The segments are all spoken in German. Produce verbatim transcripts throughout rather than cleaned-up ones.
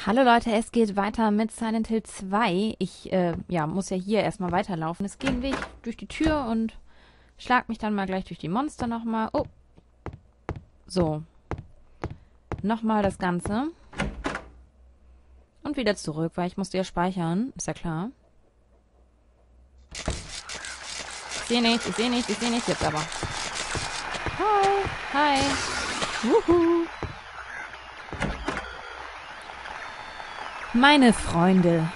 Hallo Leute, es geht weiter mit Silent Hill zwei. Ich äh, ja, muss ja hier erstmal weiterlaufen. Es geht ein Weg durch die Tür und schlag mich dann mal gleich durch die Monster nochmal. Oh. So. Nochmal das Ganze. Und wieder zurück, weil ich musste ja speichern. Ist ja klar. Ich sehe nichts, ich sehe nichts, ich sehe nichts jetzt aber. Hi. Hi. Wuhu. Meine Freunde.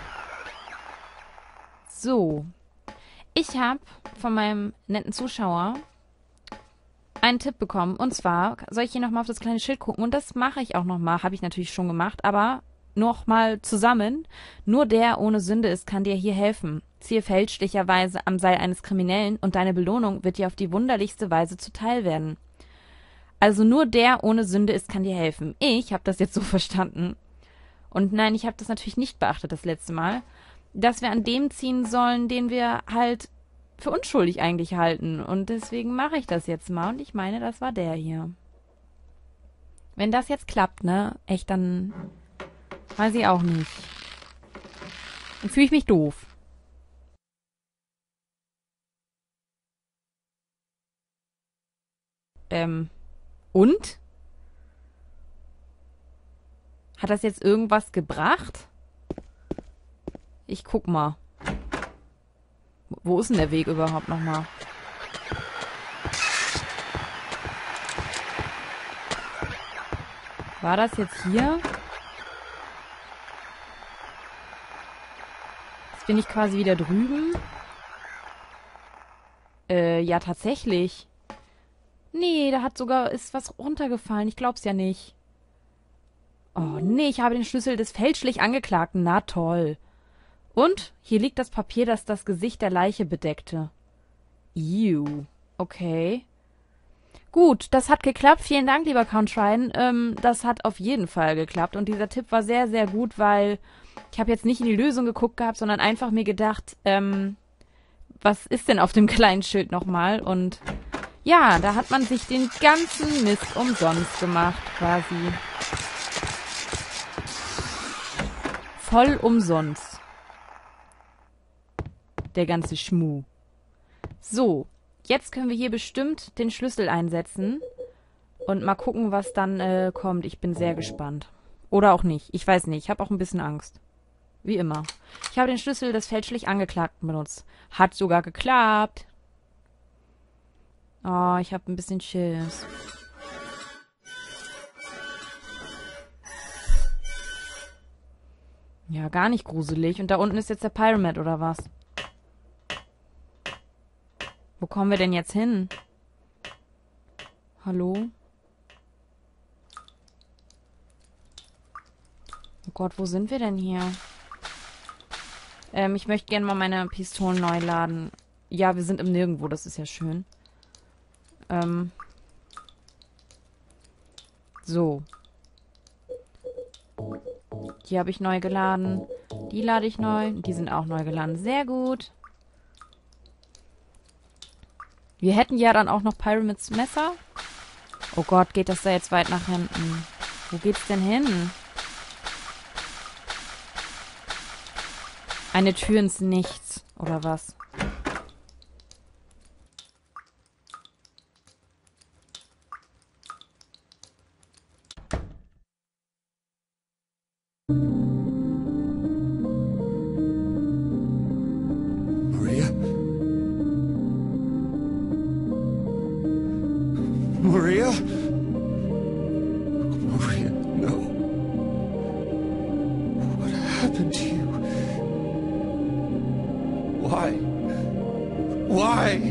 So. Ich habe von meinem netten Zuschauer einen Tipp bekommen. Und zwar soll ich hier nochmal auf das kleine Schild gucken. Und das mache ich auch nochmal. Habe ich natürlich schon gemacht. Aber nochmal zusammen. Nur der ohne Sünde ist, kann dir hier helfen. Ziehe fälschlicherweise am Seil eines Kriminellen und deine Belohnung wird dir auf die wunderlichste Weise zuteil werden. Also nur der ohne Sünde ist, kann dir helfen. Ich habe das jetzt so verstanden. Und nein, ich habe das natürlich nicht beachtet das letzte Mal, dass wir an dem ziehen sollen, den wir halt für unschuldig eigentlich halten. Und deswegen mache ich das jetzt mal. Und ich meine, das war der hier. Wenn das jetzt klappt, ne? Echt, dann weiß ich auch nicht. Dann fühle ich mich doof. Ähm, und? Hat das jetzt irgendwas gebracht? Ich guck mal. Wo ist denn der Weg überhaupt nochmal? War das jetzt hier? Jetzt bin ich quasi wieder drüben. Äh, ja, tatsächlich. Nee, da hat sogar, ist was runtergefallen. Ich glaub's ja nicht. Oh, nee, ich habe den Schlüssel des fälschlich Angeklagten. Na toll. Und hier liegt das Papier, das das Gesicht der Leiche bedeckte. Ew. Okay. Gut, das hat geklappt. Vielen Dank, lieber Count Shrine. Ähm, das hat auf jeden Fall geklappt. Und dieser Tipp war sehr, sehr gut, weil ich habe jetzt nicht in die Lösung geguckt gehabt, sondern einfach mir gedacht, ähm, was ist denn auf dem kleinen Schild nochmal? Und ja, da hat man sich den ganzen Mist umsonst gemacht, quasi. Voll umsonst. Der ganze Schmuh. So, jetzt können wir hier bestimmt den Schlüssel einsetzen und mal gucken, was dann äh, kommt. Ich bin sehr gespannt. Oder auch nicht. Ich weiß nicht. Ich habe auch ein bisschen Angst. Wie immer. Ich habe den Schlüssel des fälschlich Angeklagten benutzt. Hat sogar geklappt. Oh, ich habe ein bisschen Schiss. Ja, gar nicht gruselig. Und da unten ist jetzt der Pyramid, oder was? Wo kommen wir denn jetzt hin? Hallo? Oh Gott, wo sind wir denn hier? Ähm, ich möchte gerne mal meine Pistolen neu laden. Ja, wir sind im Nirgendwo, das ist ja schön. Ähm. So. Die habe ich neu geladen. Die lade ich neu. Die sind auch neu geladen. Sehr gut. Wir hätten ja dann auch noch Pyramids Messer. Oh Gott, geht das da jetzt weit nach hinten? Wo geht's denn hin? Eine Tür ins Nichts. Oder was? Maria? Maria? Maria, no. What happened to you? Why? Why?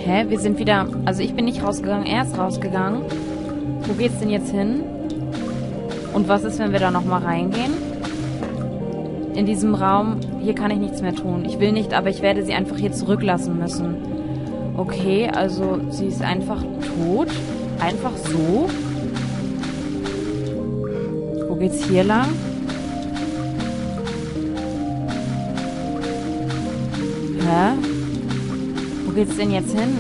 Hä? Wir sind wieder... Also ich bin nicht rausgegangen, er ist rausgegangen. Wo geht's denn jetzt hin? Und was ist, wenn wir da nochmal reingehen? In diesem Raum... Hier kann ich nichts mehr tun. Ich will nicht, aber ich werde sie einfach hier zurücklassen müssen. Okay, also sie ist einfach tot. Einfach so. Wo geht's hier lang? Hä? Wo geht's denn jetzt hin?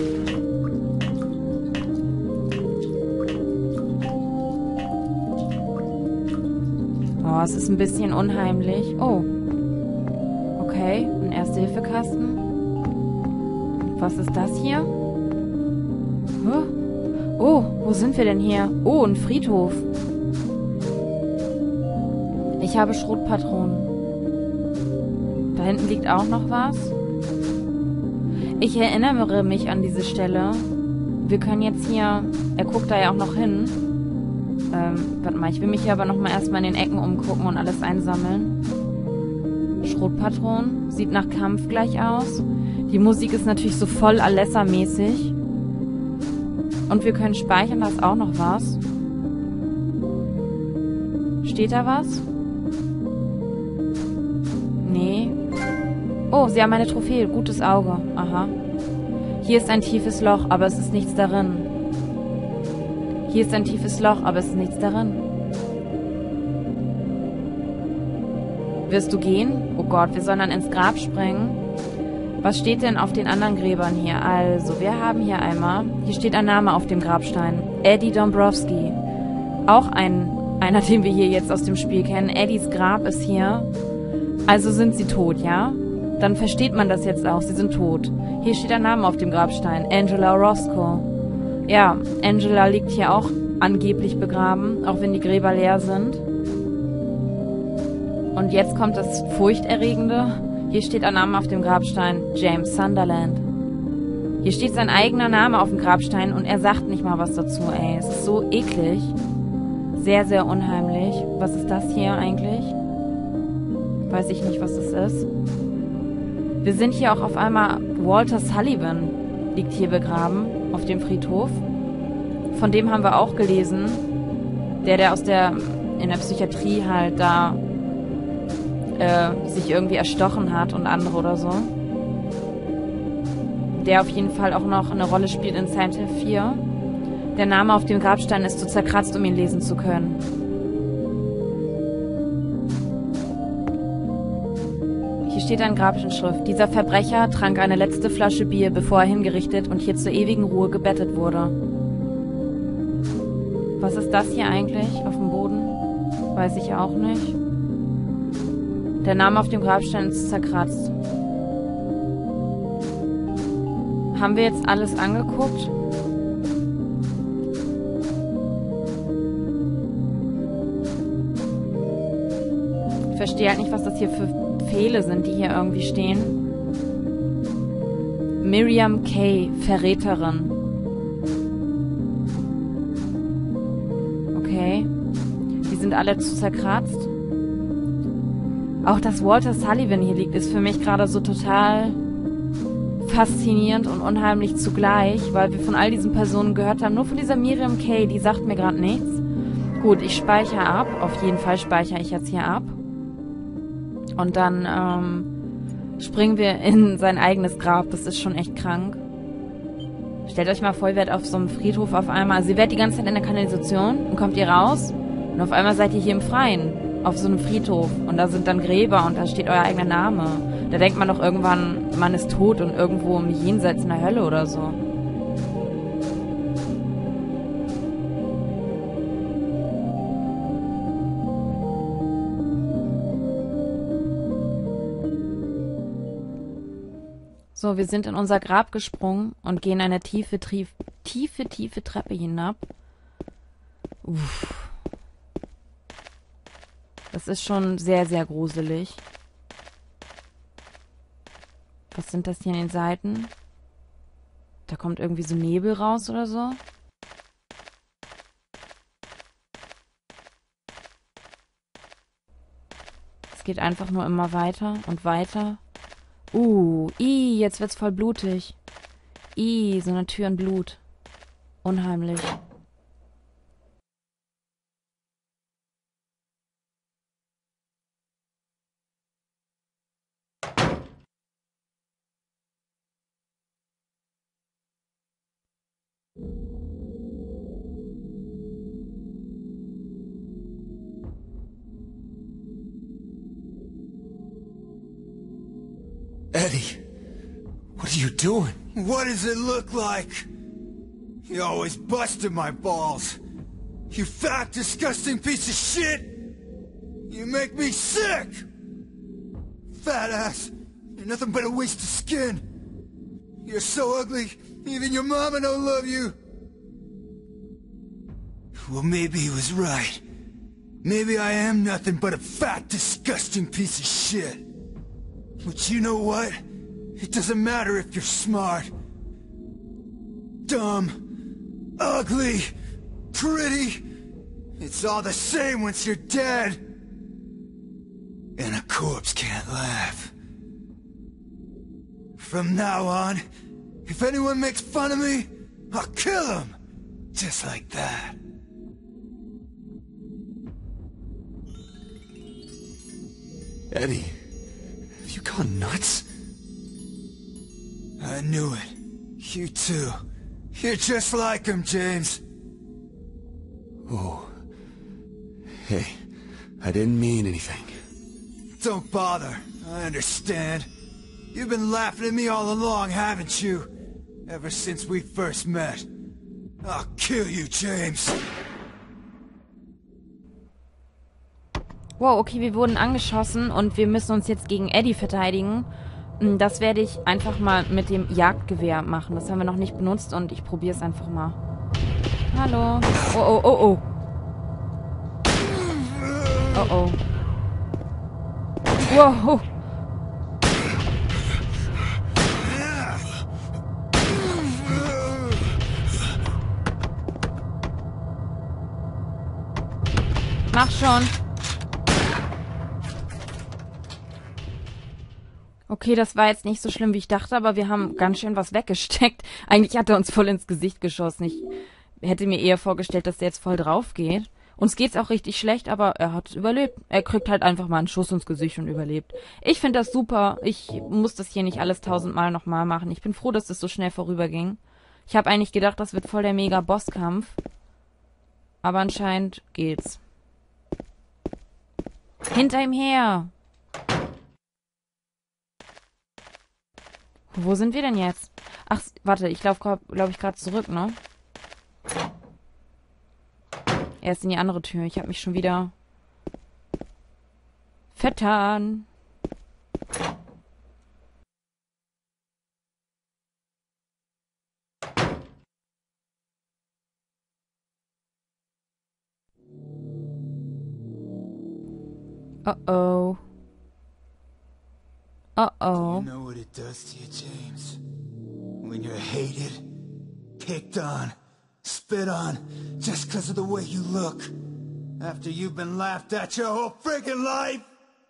Oh, es ist ein bisschen unheimlich. Oh. Okay, ein Erste-Hilfe-Kasten. Was ist das hier? Huh? Oh, wo sind wir denn hier? Oh, ein Friedhof. Ich habe Schrotpatronen. Da hinten liegt auch noch was. Ich erinnere mich an diese Stelle. Wir können jetzt hier... Er guckt da ja auch noch hin. Ähm, warte mal, ich will mich hier aber nochmal erstmal in den Ecken umgucken und alles einsammeln. Schrotpatronen. Sieht nach Kampf gleich aus. Die Musik ist natürlich so voll Alessa-mäßig. Und wir können speichern, da ist auch noch was. Steht da was? Nee. Oh, sie haben eine Trophäe. Gutes Auge. Aha. Hier ist ein tiefes Loch, aber es ist nichts darin. Hier ist ein tiefes Loch, aber es ist nichts darin. Wirst du gehen? Oh Gott, wir sollen dann ins Grab springen. Was steht denn auf den anderen Gräbern hier? Also, wir haben hier einmal... Hier steht ein Name auf dem Grabstein. Eddie Dombrowski. Auch ein, einer, den wir hier jetzt aus dem Spiel kennen. Eddies Grab ist hier. Also sind sie tot, ja? Dann versteht man das jetzt auch. Sie sind tot. Hier steht ein Name auf dem Grabstein. Angela Roscoe. Ja, Angela liegt hier auch angeblich begraben, auch wenn die Gräber leer sind. Und jetzt kommt das Furchterregende. Hier steht ein Name auf dem Grabstein. James Sunderland. Hier steht sein eigener Name auf dem Grabstein und er sagt nicht mal was dazu, ey. Es ist so eklig. Sehr, sehr unheimlich. Was ist das hier eigentlich? Weiß ich nicht, was das ist. Wir sind hier auch auf einmal... Walter Sullivan liegt hier begraben auf dem Friedhof. Von dem haben wir auch gelesen. Der, der aus der... in der Psychiatrie halt da... Äh, sich irgendwie erstochen hat und andere oder so. Der auf jeden Fall auch noch eine Rolle spielt in Silent Hill vier. Der Name auf dem Grabstein ist zu zerkratzt, um ihn lesen zu können. Hier steht eine Grabinschrift. Dieser Verbrecher trank eine letzte Flasche Bier, bevor er hingerichtet und hier zur ewigen Ruhe gebettet wurde. Was ist das hier eigentlich auf dem Boden? Weiß ich auch nicht. Der Name auf dem Grabstein ist zerkratzt. Haben wir jetzt alles angeguckt? Ich verstehe halt nicht, was das hier für Pfähle sind, die hier irgendwie stehen. Miriam Kay, Verräterin. Okay. Die sind alle zu zerkratzt. Auch dass Walter Sullivan hier liegt, ist für mich gerade so total faszinierend und unheimlich zugleich, weil wir von all diesen Personen gehört haben. Nur von dieser Miriam Kay, die sagt mir gerade nichts. Gut, ich speichere ab. Auf jeden Fall speichere ich jetzt hier ab. Und dann ähm, springen wir in sein eigenes Grab. Das ist schon echt krank. Stellt euch mal vor, ihr werdet auf so einem Friedhof auf einmal... Also ihr werdet die ganze Zeit in der Kanalisation und kommt ihr raus und auf einmal seid ihr hier im Freien. Auf so einem Friedhof. Und da sind dann Gräber und da steht euer eigener Name. Da denkt man doch irgendwann, man ist tot und irgendwo im Jenseits in der Hölle oder so. So, wir sind in unser Grab gesprungen und gehen eine tiefe, tiefe, tiefe, tiefe Treppe hinab. Uff. Das ist schon sehr, sehr gruselig. Was sind das hier an den Seiten? Da kommt irgendwie so Nebel raus oder so. Es geht einfach nur immer weiter und weiter. Uh, i, jetzt wird's voll blutig. Ih, so eine Tür in Blut. Unheimlich. Eddie, what are you doing? What does it look like? You always busted my balls. You fat, disgusting piece of shit! You make me sick! Fat ass, you're nothing but a waste of skin. You're so ugly, even your mama don't love you. Well, maybe he was right. Maybe I am nothing but a fat, disgusting piece of shit. But you know what? It doesn't matter if you're smart, dumb, ugly, pretty. It's all the same once you're dead. And a corpse can't laugh. From now on, if anyone makes fun of me, I'll kill him. Just like that. Eddie, have you gone nuts? I knew it. You too. You're just like him, James. Oh. Hey, I didn't mean anything. Don't bother. I understand. You've been laughing at me all along, haven't you? Ever since we first met. I'll kill you, James. Wow, okay, wir wurden angeschossen und wir müssen uns jetzt gegen Eddie verteidigen. Das werde ich einfach mal mit dem Jagdgewehr machen. Das haben wir noch nicht benutzt und ich probiere es einfach mal. Hallo. Oh, oh, oh, oh. Oh, oh. Wow. Mach schon. Okay, das war jetzt nicht so schlimm, wie ich dachte, aber wir haben ganz schön was weggesteckt. Eigentlich hat er uns voll ins Gesicht geschossen. Ich hätte mir eher vorgestellt, dass der jetzt voll drauf geht. Uns geht's auch richtig schlecht, aber er hat überlebt. Er kriegt halt einfach mal einen Schuss ins Gesicht und überlebt. Ich finde das super. Ich muss das hier nicht alles tausendmal nochmal machen. Ich bin froh, dass das so schnell vorüberging. Ich habe eigentlich gedacht, das wird voll der Mega-Bosskampf. Aber anscheinend geht's. Hinter ihm her! Wo sind wir denn jetzt? Ach, warte, ich laufe, glaube ich, gerade zurück, ne? Er ist in die andere Tür. Ich habe mich schon wieder vertan. Uh-oh. Uh-oh. You know what it does to you, James? When you're hated, picked on, spit on, just because of the way you look. After you've been laughed at your whole freaking life!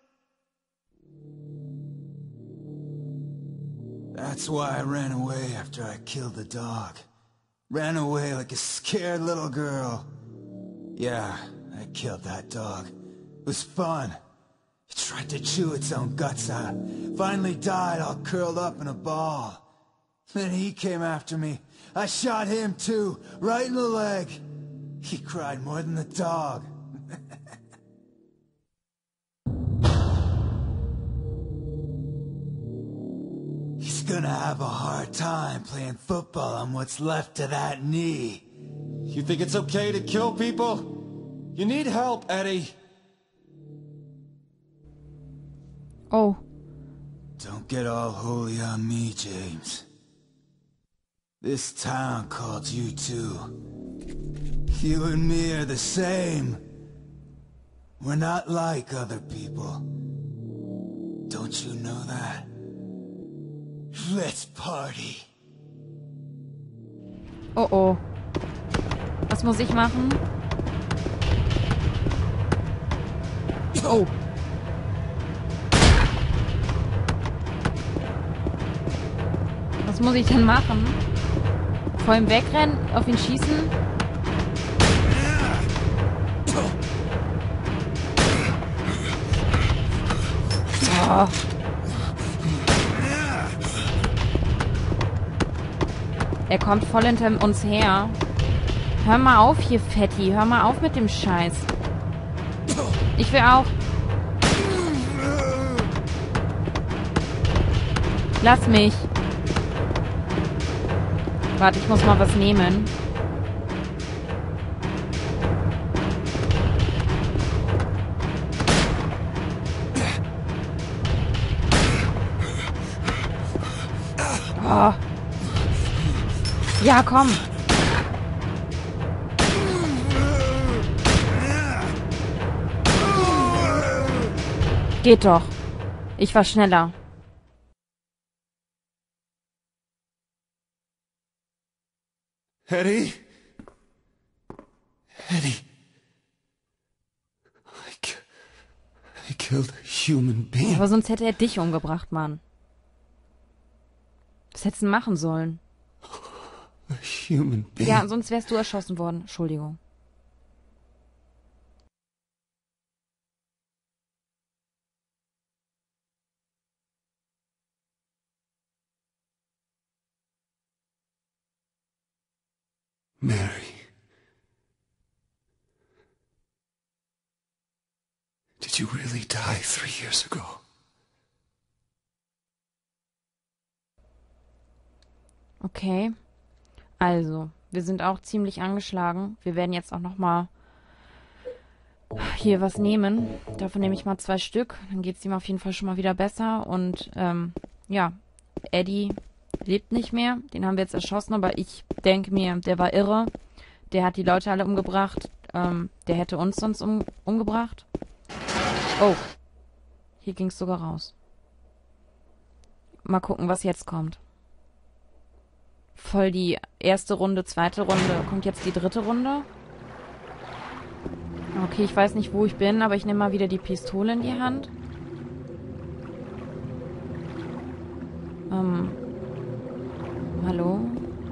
That's why I ran away after I killed the dog. Ran away like a scared little girl. Yeah, I killed that dog. It was fun. It tried to chew its own guts out. Finally died all curled up in a ball. Then he came after me. I shot him too, right in the leg. He cried more than the dog. He's gonna have a hard time playing football on what's left of that knee. You think it's okay to kill people? You need help, Eddie. Oh. Don't get all holy on me, James. This town called you too. You and me are the same. We're not like other people. Don't you know that? Let's party. Oh oh. Was muss ich machen? Oh. Was Was muss ich denn machen? Vor ihm wegrennen? Auf ihn schießen? Oh. Er kommt voll hinter uns her. Hör mal auf hier, Fetti. Hör mal auf mit dem Scheiß. Ich will auch. Lass mich. Warte, ich muss mal was nehmen. Oh. Ja, komm. Geht doch. Ich war schneller. Eddie? Eddie. I, ki I killed a human being. Aber sonst hätte er dich umgebracht, Mann. Was hättest du machen sollen? A human being. Ja, sonst wärst du erschossen worden. Entschuldigung. Mary. Did you really die three years ago? Okay. Also, wir sind auch ziemlich angeschlagen. Wir werden jetzt auch nochmal hier was nehmen. Davon nehme ich mal zwei Stück. Dann geht es ihm auf jeden Fall schon mal wieder besser. Und, ähm, ja, Eddie lebt nicht mehr. Den haben wir jetzt erschossen, aber ich denke mir, der war irre. Der hat die Leute alle umgebracht. Ähm, der hätte uns sonst um, umgebracht. Oh. Hier ging es sogar raus. Mal gucken, was jetzt kommt. Voll die erste Runde, zweite Runde. Kommt jetzt die dritte Runde. Okay, ich weiß nicht, wo ich bin, aber ich nehme mal wieder die Pistole in die Hand. Ähm. Hallo?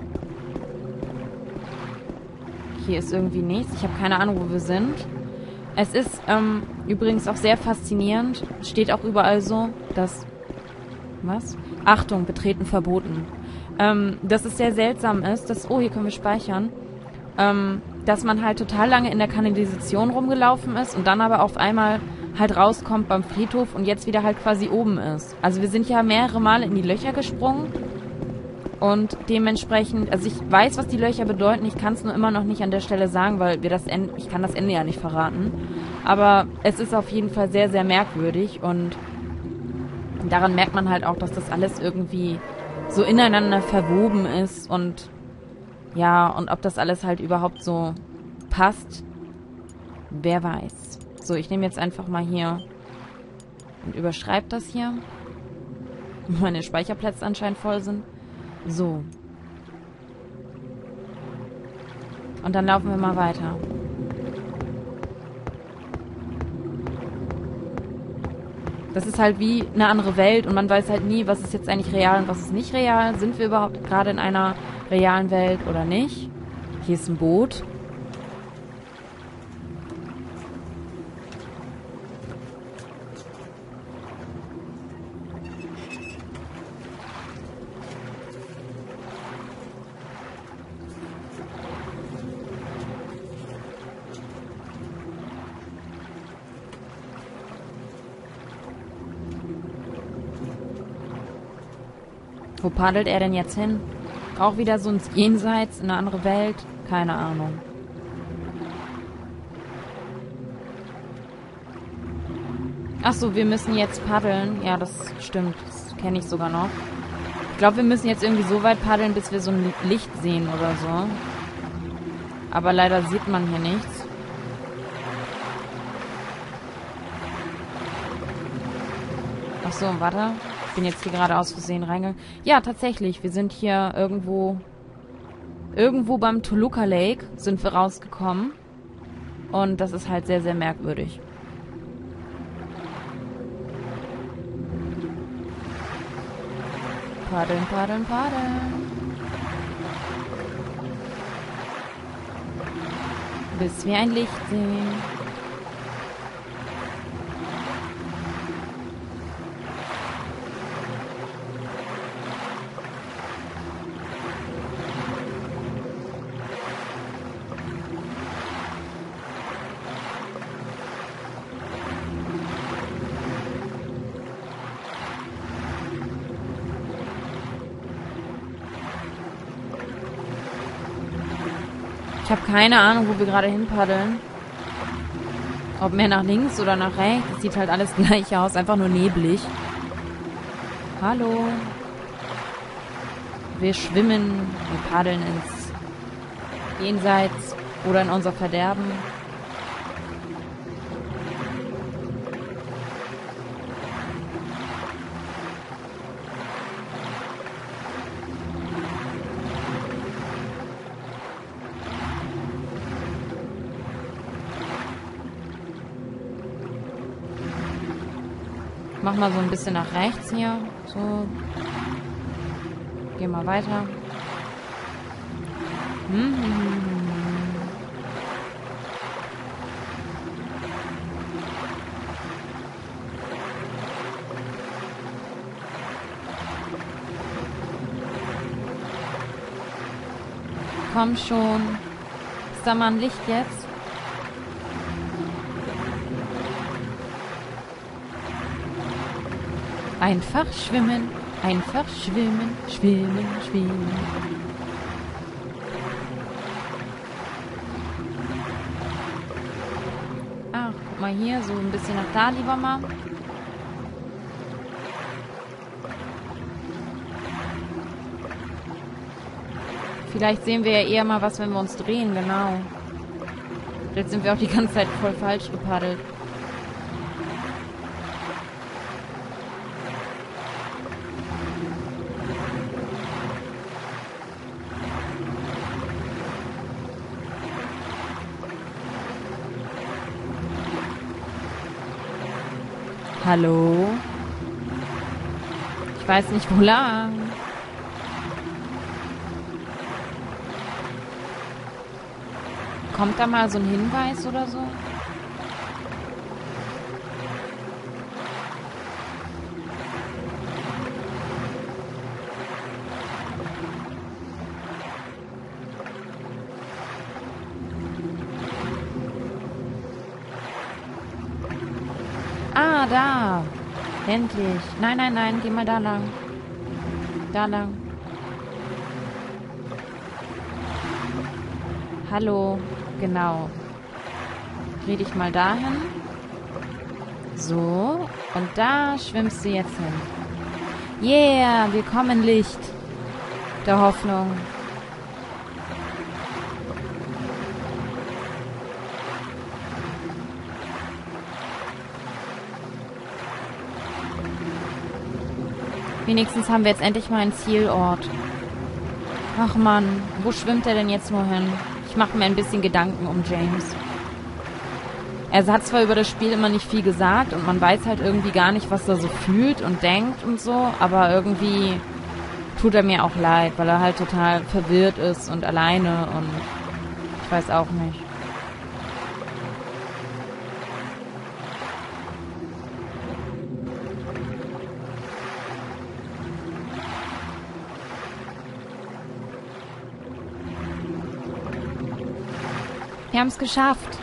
Hier ist irgendwie nichts. Ich habe keine Ahnung, wo wir sind. Es ist ähm, übrigens auch sehr faszinierend. Steht auch überall so, dass... Was? Achtung, betreten verboten. Ähm, dass es sehr seltsam ist, dass... Oh, hier können wir speichern. Ähm, dass man halt total lange in der Kanalisation rumgelaufen ist und dann aber auf einmal halt rauskommt beim Friedhof und jetzt wieder halt quasi oben ist. Also wir sind ja mehrere Male in die Löcher gesprungen und dementsprechend... Also ich weiß, was die Löcher bedeuten. Ich kann es nur immer noch nicht an der Stelle sagen, weil wir das Ende... Ich kann das Ende ja nicht verraten. Aber es ist auf jeden Fall sehr, sehr merkwürdig und daran merkt man halt auch, dass das alles irgendwie so ineinander verwoben ist und ja, und ob das alles halt überhaupt so passt, wer weiß. So, ich nehme jetzt einfach mal hier und überschreibe das hier. Meine Speicherplätze anscheinend voll sind. So. Und dann laufen wir mal weiter. Das ist halt wie eine andere Welt und man weiß halt nie, was ist jetzt eigentlich real und was ist nicht real. Sind wir überhaupt gerade in einer realen Welt oder nicht? Hier ist ein Boot. Wo paddelt er denn jetzt hin? Auch wieder so ins Jenseits, in eine andere Welt? Keine Ahnung. Ach so, wir müssen jetzt paddeln. Ja, das stimmt. Das kenne ich sogar noch. Ich glaube, wir müssen jetzt irgendwie so weit paddeln, bis wir so ein Licht sehen oder so. Aber leider sieht man hier nichts. Ach so, warte. Ich bin jetzt hier gerade aus Versehen reingegangen. Ja, tatsächlich. Wir sind hier irgendwo... Irgendwo beim Toluca Lake sind wir rausgekommen. Und das ist halt sehr, sehr merkwürdig. Paddeln, paddeln, paddeln. Bis wir ein Licht sehen. Ich habe keine Ahnung, wo wir gerade hinpaddeln. Ob mehr nach links oder nach rechts. Es sieht halt alles gleich aus. Einfach nur neblig. Hallo. Wir schwimmen. Wir paddeln ins Jenseits oder in unser Verderben. Mach mal so ein bisschen nach rechts hier. So. Geh mal weiter. Hm, hm, hm, hm. Komm schon. Ist da mal ein Licht jetzt? Einfach schwimmen, einfach schwimmen, schwimmen, schwimmen. Ach, guck mal hier, so ein bisschen nach da lieber mal. Vielleicht sehen wir ja eher mal was, wenn wir uns drehen, genau. Jetzt sind wir auch die ganze Zeit voll falsch gepaddelt. Hallo? Ich weiß nicht, wo lang. Kommt da mal so ein Hinweis oder so? Ah, da. Endlich. Nein, nein, nein. Geh mal da lang. Da lang. Hallo. Genau. Dreh dich mal dahin. So. Und da schwimmst du jetzt hin. Yeah, wir kommen Licht. Der Hoffnung. Wenigstens haben wir jetzt endlich mal einen Zielort. Ach Mann, wo schwimmt er denn jetzt nur hin? Ich mache mir ein bisschen Gedanken um James. Er hat zwar über das Spiel immer nicht viel gesagt und man weiß halt irgendwie gar nicht, was er so fühlt und denkt und so, aber irgendwie tut er mir auch leid, weil er halt total verwirrt ist und alleine und ich weiß auch nicht. Wir haben es geschafft.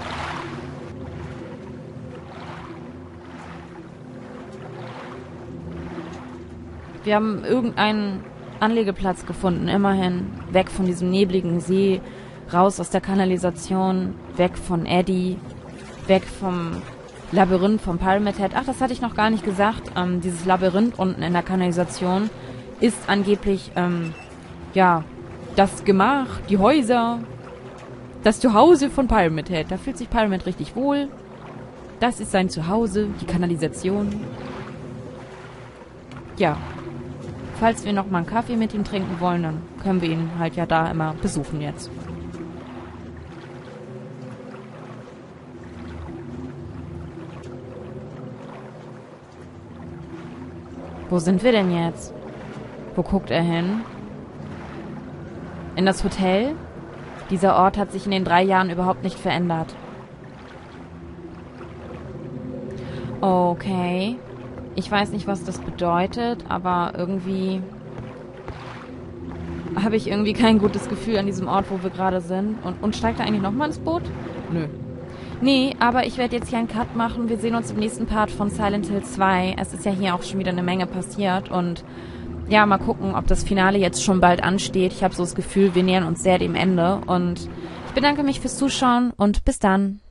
Wir haben irgendeinen Anlegeplatz gefunden, immerhin. Weg von diesem nebligen See, raus aus der Kanalisation, weg von Eddie, weg vom Labyrinth vom Pyramid Head. Ach, das hatte ich noch gar nicht gesagt. Ähm, dieses Labyrinth unten in der Kanalisation ist angeblich, ähm, ja, das Gemach, die Häuser, das Zuhause von Pyramid Head. Da fühlt sich Pyramid richtig wohl. Das ist sein Zuhause, die Kanalisation. Ja. Falls wir noch mal einen Kaffee mit ihm trinken wollen, dann können wir ihn halt ja da immer besuchen jetzt. Wo sind wir denn jetzt? Wo guckt er hin? In das Hotel? Dieser Ort hat sich in den drei Jahren überhaupt nicht verändert. Okay. Ich weiß nicht, was das bedeutet, aber irgendwie habe ich irgendwie kein gutes Gefühl an diesem Ort, wo wir gerade sind. Und, und steigt er eigentlich nochmal ins Boot? Nö. Nee, aber ich werde jetzt hier einen Cut machen. Wir sehen uns im nächsten Part von Silent Hill zwei. Es ist ja hier auch schon wieder eine Menge passiert. Und ja, mal gucken, ob das Finale jetzt schon bald ansteht. Ich habe so das Gefühl, wir nähern uns sehr dem Ende. Und ich bedanke mich fürs Zuschauen und bis dann.